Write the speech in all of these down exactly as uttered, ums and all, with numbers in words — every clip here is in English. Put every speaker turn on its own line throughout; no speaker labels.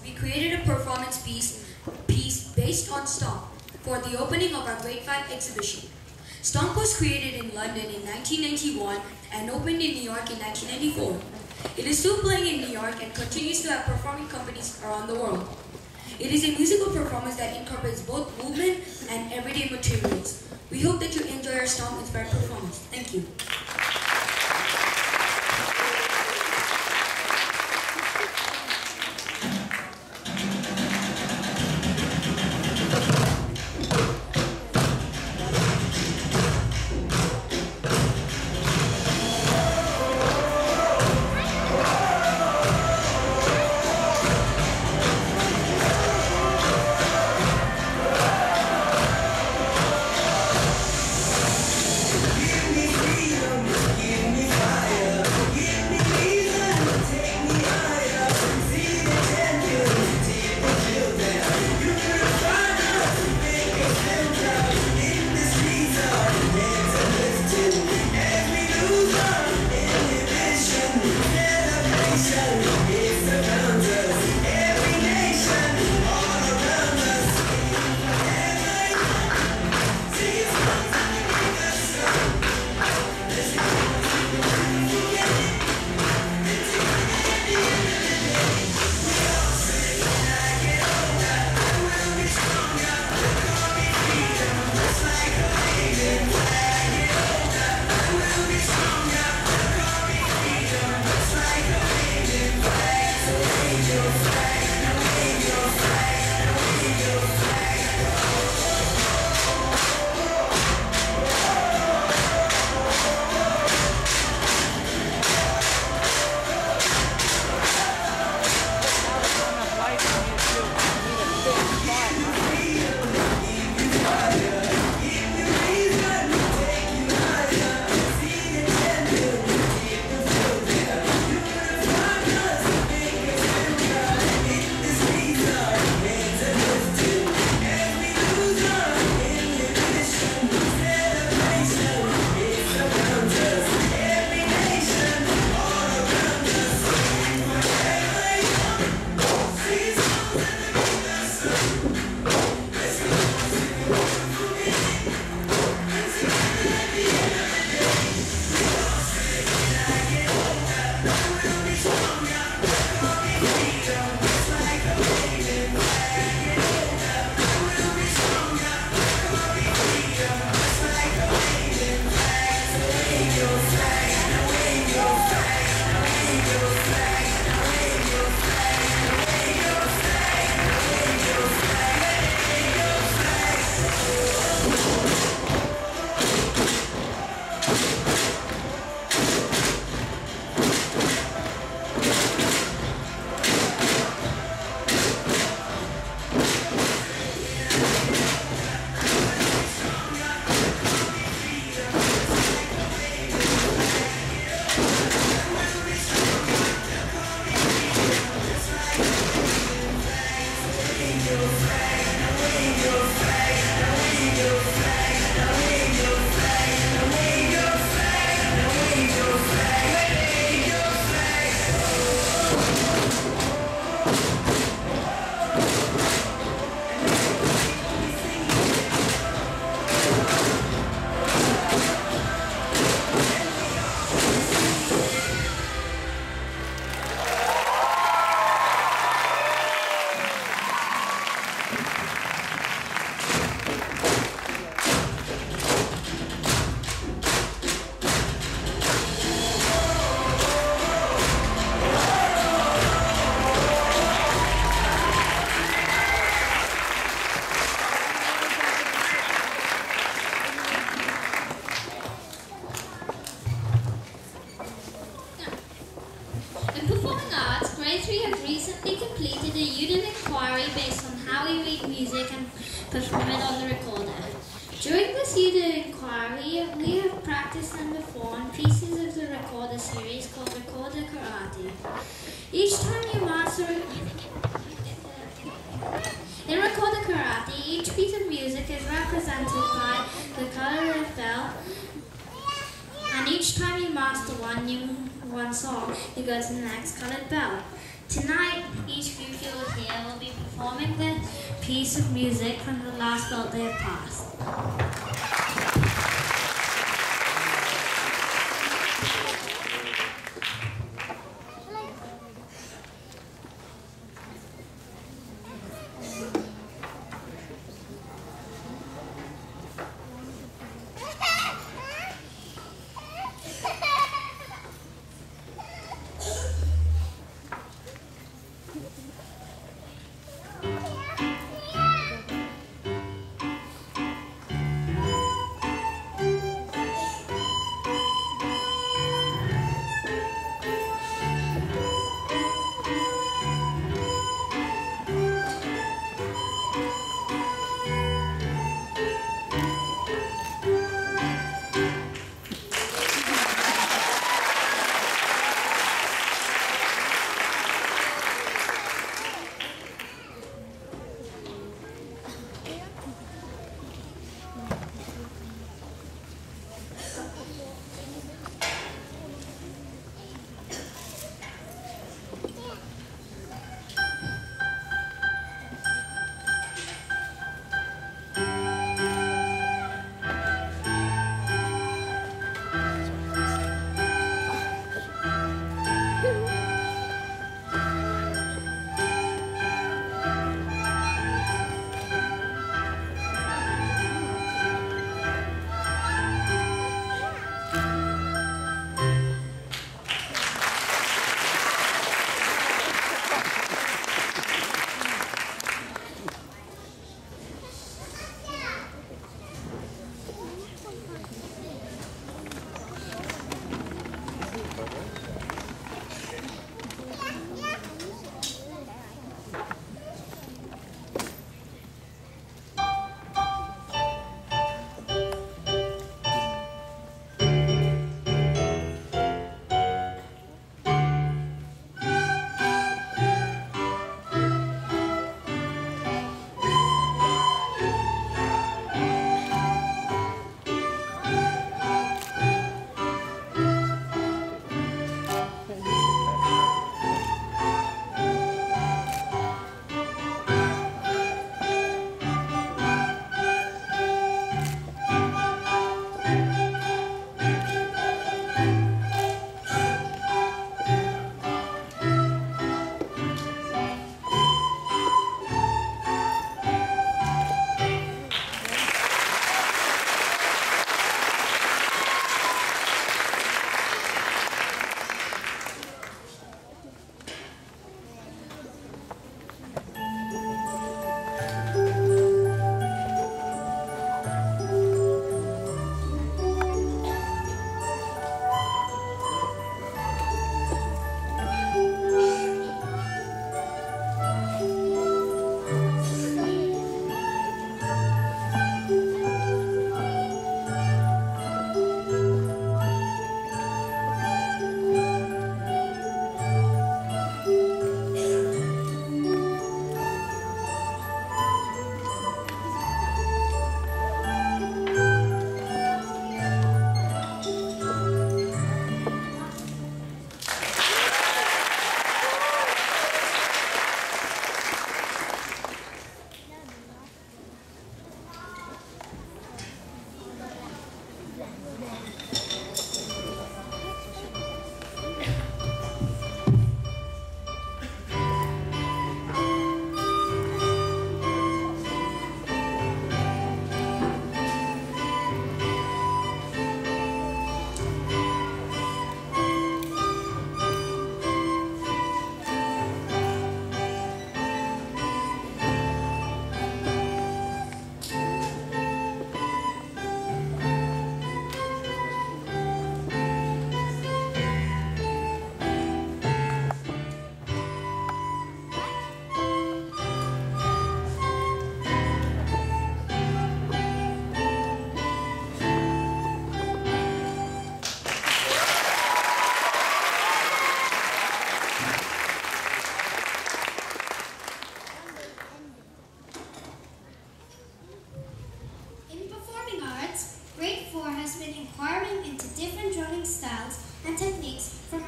we created a performance piece, piece based on Stomp for the opening of our Grade five exhibition. Stomp was created in London in nineteen ninety-one and opened in New York in nineteen ninety-four. It is still playing in New York and continues to have performing companies around the world. It is a musical performance that incorporates both movement and everyday materials. We hope that you enjoy our Stomp-inspired performance. Thank you.
perform it on the recorder. During this year inquiry, we have practiced and performed pieces of the recorder series called Recorder Karate. Each time you master in Recorder Karate, each piece of music is represented by the color of bell, and each time you master one new one song, you go to the next colored bell. Tonight, each group you will hear piece of music from the last belt they have passed.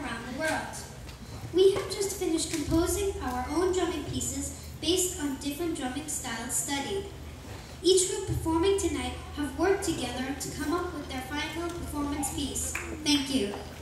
We have just finished composing our own drumming pieces based on different and drumming styles studied. Each group performing tonight have worked together to come up with their final performance piece. Thank you.